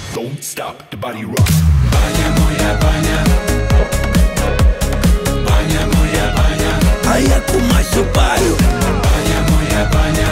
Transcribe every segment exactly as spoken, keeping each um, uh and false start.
Don't stop the body rock. Баня моя баня, баня моя баня, а я кумасю парю. Баня моя баня,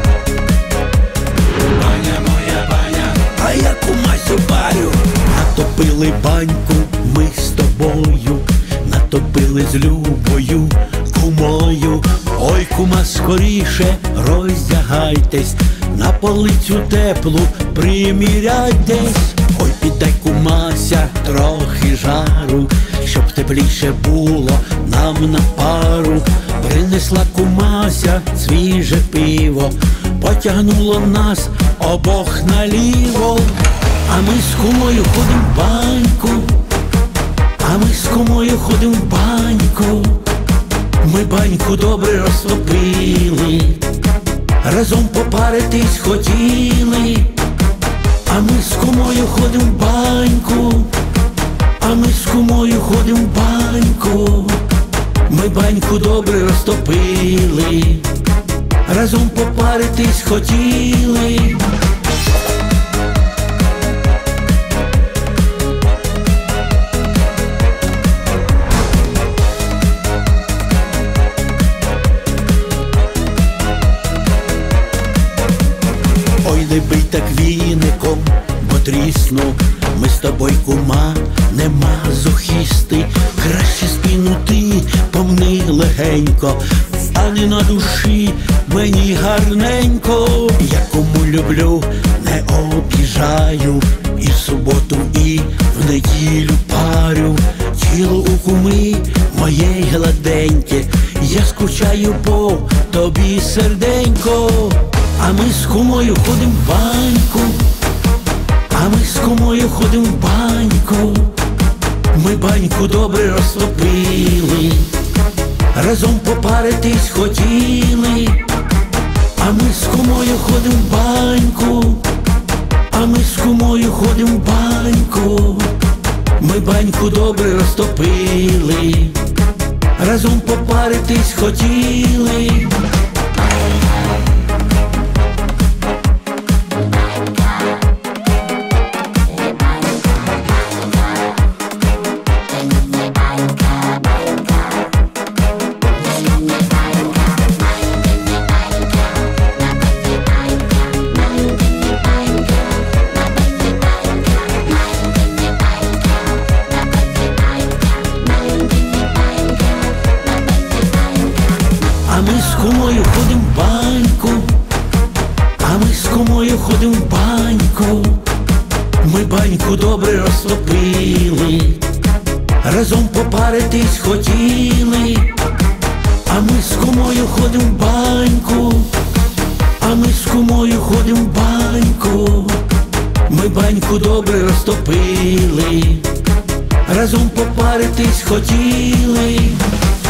баня моя баня, а я кумасю парю. Натопили баньку ми з тобою, натопили з Любою, кумою. Ой, кума, скоріше роздягайтесь, на полицю теплу приміряйтесь. Ой, піддай, кумася, трохи жару, щоб тепліше було нам на пару. Принесла кумася свіже пиво, потягнуло нас обох наліво. А ми з кумою ходим в баньку, а ми з кумою ходим в баньку. Ми баньку добре розтопили, разом попаритись хотіли. А ми з кумою ходим в баньку, а ми з кумою ходим в баньку. Ми баньку добре розтопили, разом попаритись хотіли. Ой, не бий так віником, бо трісну. Ми з тобою, кума, не мазохісти. Краще спину ти помни легенько, стане на душі мені гарненько. Я кому люблю, не обіжаю, і в суботу, і в неділю парю. Тіло у куми моє гладеньке, я скучаю по тобі, серденько. А ми з кумою ходим в баньку, а ми з кумою ходим в баньку. Ми баньку добре розтопили, разом попаритись хотіли. А ми з кумою ходим в баньку, а ми з кумою ходим в баньку. Ми баньку добре розтопили, разом попаритись хотіли. А ми з кумою ходим в баньку, а ми з кумою ходим в баньку. Ми баньку добре розтопили, разом попаритись хотіли. А ми з кумою ходим в баньку, а ми з кумою ходим в баньку. Ми баньку добре розтопили, разом попаритись хотіли.